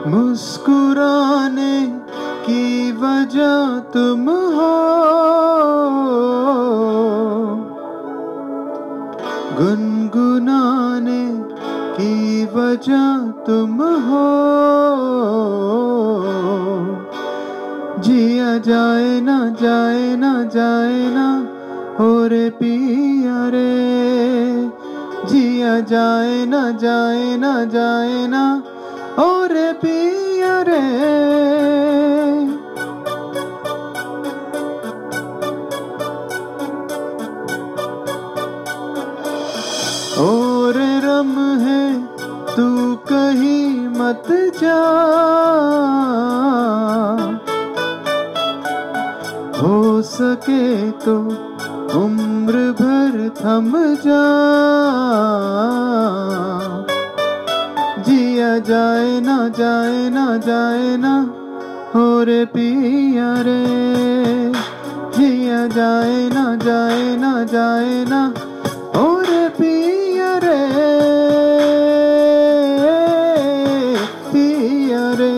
मुस्कुराने की वजह तुम हो, गुनगुनाने की वजह तुम हो। जिया जाए ना जाए ना जाए ना हो रे पिया रे, जिया जाए ना जाए ना जाए ना हो रे पिया रे। और रम है तू कहीं मत जा, हो सके तो उम्र भर थम जा। जिया जाए ना जाए ना जाए ना हो रे पिया रे, जिया जाए ना जाए ना जाए ना हो रे पिया रे, पिया रे।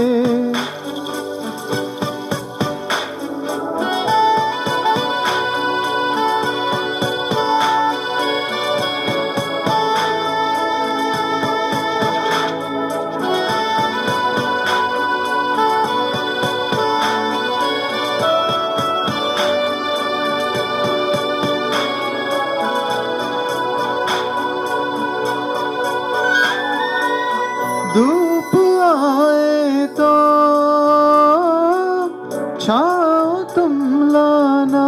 धूप आए तो छाओ तुम लाना,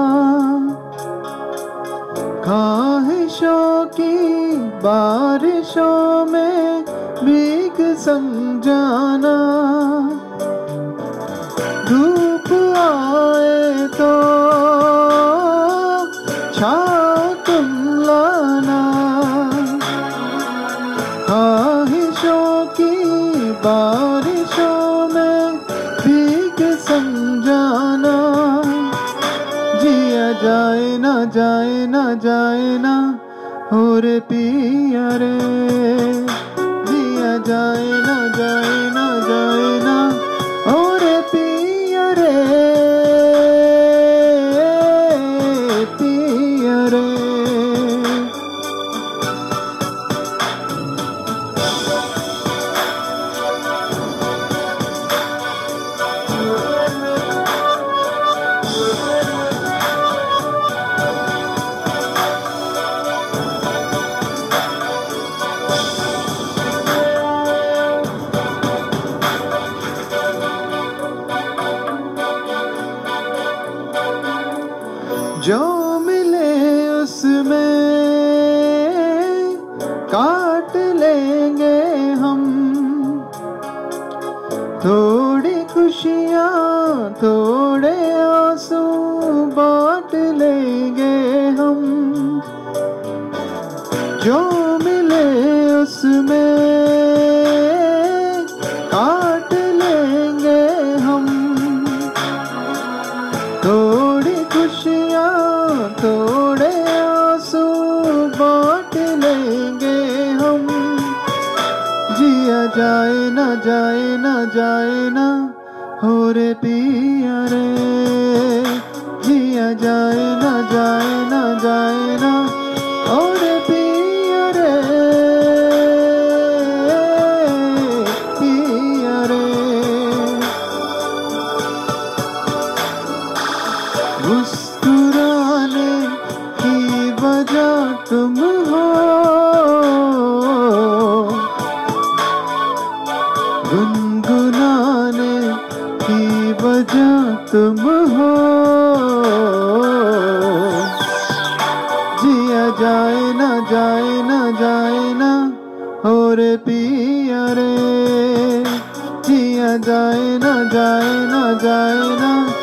ख्वाहिशों की बारिशों में भीग समझाना। धूप आए तो छाओ तुम लाना, ख्वाहिशों की बारिशों में भीग समझाना। जिया जाए ना जाए ना जाए ना हो रे पिया रे, जिया जाए ना जाए ना जाए ना हो रे पिया रे, पिया रे। जो मिले उसमें काट लेंगे हम, थोड़ी खुशियाँ थोड़े आंसू बांट लेंगे हम। जो मिले उसमें काट लेंगे हम, थोड़ी खुशियाँ थोड़े आंसू बांट लेंगे हम। जिया जाए ना जाए ना जाए ना हो रे पिया रे, जिया जाए ना जाए ना जाए ना हो रे पिया रे, पिया रे। मुस्कुराने की वजह तुम हो, गुनगुनाने की वजह तुम हो। जिया जाए ना जाए ना जाए ना हो रे पिया रे, जिया जाए ना जाए ना जाए ना